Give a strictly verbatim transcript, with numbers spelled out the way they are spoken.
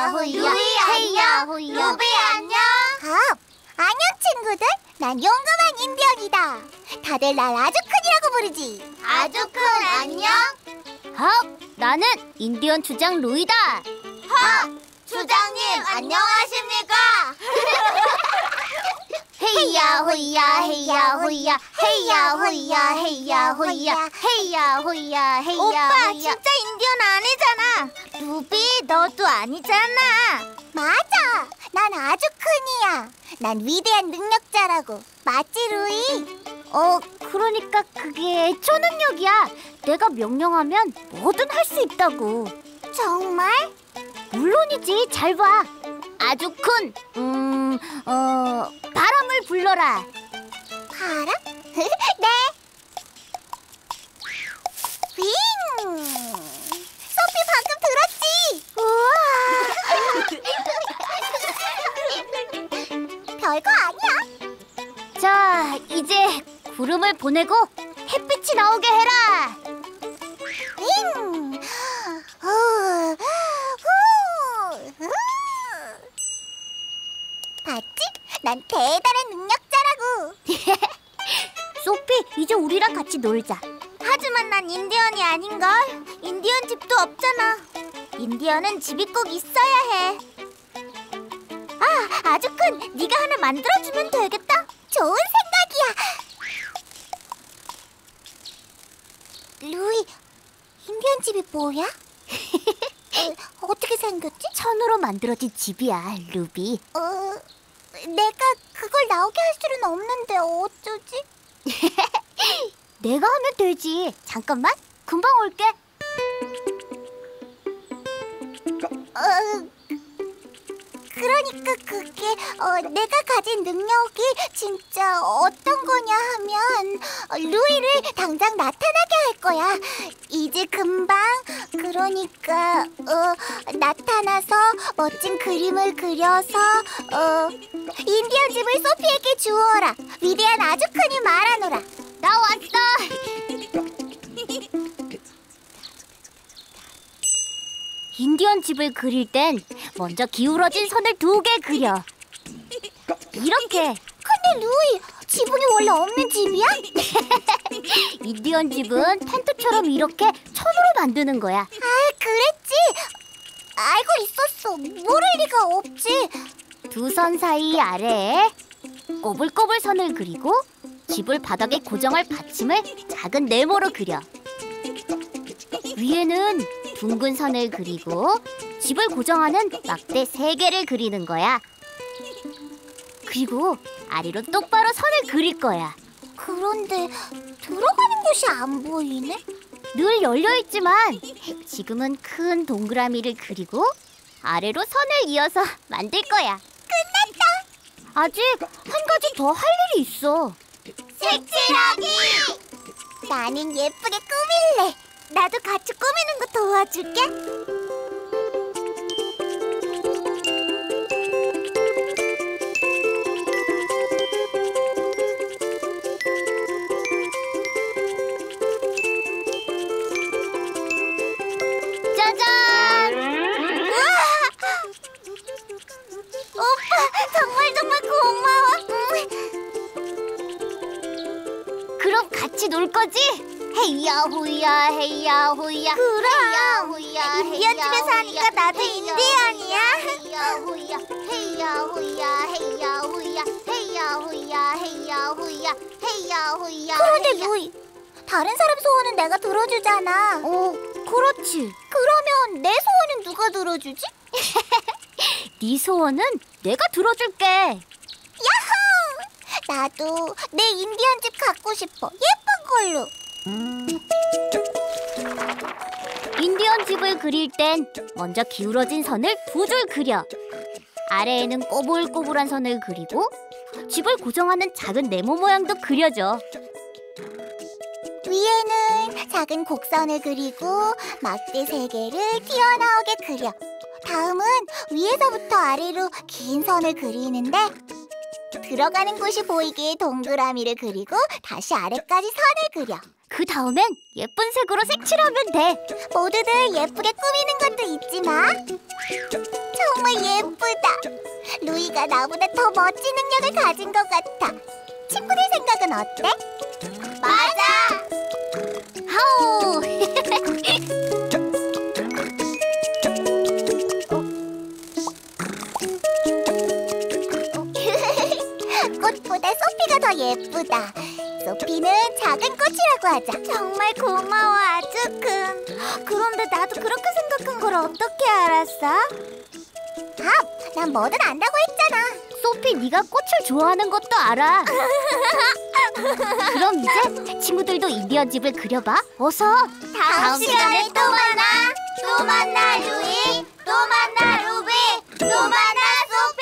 호이야, 헤이야, 호이야. 루비 안녕. 아, 안녕 친구들. 난 용감한 인디언이다. 다들 날 아주쿤이라고 부르지. 아주쿤 안녕. 헉, 나는 인디언 주장 루이다. 헉, 주장님 안녕하십니까? 헤이야 호이야 헤이야 호이야 헤이야 호이야 헤이야 호이야 헤이야 호이야 헤이야 오빠 호이야. 진짜 인디언 아니잖아. 루비 너도 아니잖아. 맞아. 난 아주쿤이야. 난 위대한 능력자라고. 맞지, 루이? 어, 그러니까 그게 초능력이야. 내가 명령하면 뭐든 할 수 있다고. 정말? 물론이지. 잘 봐. 아주쿤, 음, 어, 바람을 불러라. 바람? 네. 윙! 소피 방금 들었지? 우와! 별거 아니야. 자, 이제 구름을 보내고 햇빛이 나오게 해라. 윙! 후! 후! 후! 봤지? 난 대단한 능력자라고. 소피, 이제 우리랑 같이 놀자. 하지만 난 인디언이 아닌걸. 인디언 집도 없잖아. 인디언은 집이 꼭 있어야 해. 아, 아주쿤, 네가 하나 만들어주면 되겠다. 좋은 생각이야. 루이, 인디언 집이 뭐야? 어, 어떻게 생겼지? 천으로 만들어진 집이야, 루비. 어, 내가 그걸 나오게 할 수는 없는데 어쩌지? 내가 하면 되지. 잠깐만, 금방 올게. 어, 그러니까 그게 어, 내가 가진 능력이 진짜 어떤 거냐 하면 어, 루이를 당장 나타나게 할 거야. 이제 금방. 그러니까 어, 나타나서 멋진 그림을 그려서 어, 인디언 집을 소피에게 주어라. 위대한 아주쿤이 말하노라. 나 왔어. 인디언 집을 그릴 땐 먼저 기울어진 선을 두 개 그려. 이렇게. 근데 루이, 지붕이 원래 없는 집이야? 인디언 집은 텐트처럼 이렇게 천으로 만드는 거야. 아, 그랬지. 알고 있었어. 모를 리가 없지. 두 선 사이 아래에 꼬불꼬불 선을 그리고 집을 바닥에 고정할 받침을 작은 네모로 그려. 위에는 둥근 선을 그리고 집을 고정하는 막대 세 개를 그리는 거야. 그리고 아래로 똑바로 선을 그릴 거야. 그런데 들어가는 곳이 안 보이네? 늘 열려있지만 지금은 큰 동그라미를 그리고 아래로 선을 이어서 만들 거야. 끝났다. 아직 한 가지 더 할 일이 있어. 색칠하기. 나는 예쁘게 꾸밀래. 나도 같이 꾸미는 거 도와줄게. 짜잔! 오빠, 정말 정말 고마워. 그럼 같이 놀 거지? 헤이야 호이야 헤이야 호이야 그럼. 헤이야 호이야 인디언 헤이야, 집에서 하니까 호이야, 나도 헤이야, 인디언이야. 헤이야 호이야 헤이야 호이야 헤이야 호이야 헤이야 호이야 헤이야 호이야 헤이야 호이야. 그런데 헤이야. 루이, 다른 사람 소원은 내가 들어주잖아. 어, 그렇지. 그러면 내 소원은 누가 들어주지? 네 소원은 내가 들어줄게. 야호! 나도 내 인디언 집 갖고 싶어. 예쁜 걸로. 인디언 집을 그릴 땐 먼저 기울어진 선을 두 줄 그려. 아래에는 꼬불꼬불한 선을 그리고 집을 고정하는 작은 네모 모양도 그려줘. 위에는 작은 곡선을 그리고 막대 세 개를 튀어나오게 그려. 다음은 위에서부터 아래로 긴 선을 그리는데 들어가는 곳이 보이게 동그라미를 그리고 다시 아래까지 선을 그려. 그 다음엔 예쁜 색으로 색칠하면 돼. 모두들 예쁘게 꾸미는 것도 잊지 마. 정말 예쁘다. 루이가 나보다 더 멋진 능력을 가진 것 같아. 친구들 생각은 어때? 맞아. 하오! 꽃보다 소피가 더 예쁘다. 소피는 작은 꽃이라고 하자. 정말 고마워, 아주큰. 그런데 나도 그렇게 생각한 걸 어떻게 알았어? 아, 난 뭐든 안다고 했잖아. 소피, 네가 꽃을 좋아하는 것도 알아. 그럼 이제 친구들도 인디언 집을 그려봐. 어서. 다음, 다음 시간에 시간에 또 만나. 또 만나, 루이. 또 만나, 루비. 또 만나, 소피.